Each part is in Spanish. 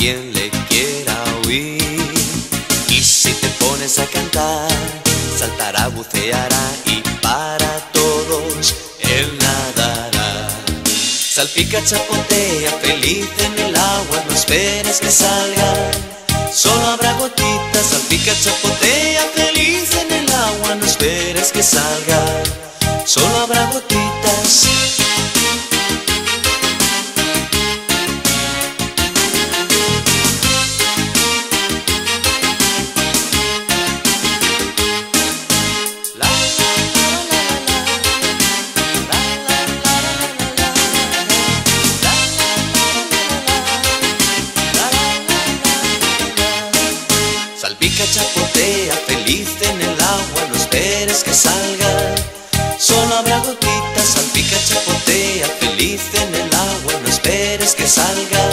quien le quiera oír. Y si te pones a cantar, saltará, buceará y para todos él nadará. Salpica, chapotea, feliz en el agua, no esperes que salga, solo habrá gotitas. Salpica, chapotea, feliz en el agua, no esperes que salga, solo habrá gotitas. Salpica, chapotea, feliz en el agua, no esperes que salga, solo habrá gotitas. Salpica, chapotea, feliz en el agua, no esperes que salga.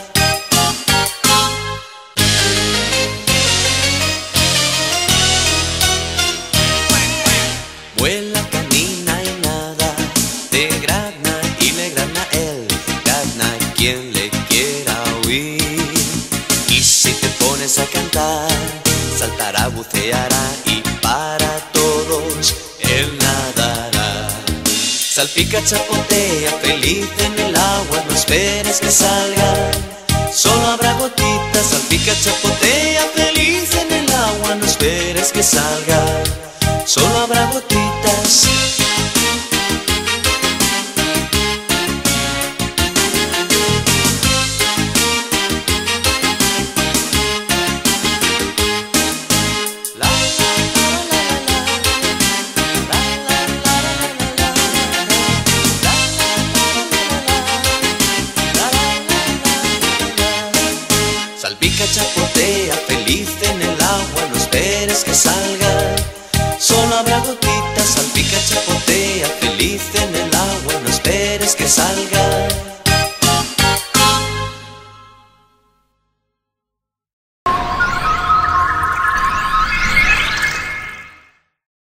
Vuela, camina y nada, te grazna y le grazna él, grazna quien le quiera oír. Y si te pones a cantar, saltará, buceará y para todos él nadará. Salpica, chapotea, feliz en el agua, no esperes que salga, solo habrá gotitas. Salpica, chapotea, feliz en el agua, no esperes que salga, solo habrá gotitas. Salpica, chapotea,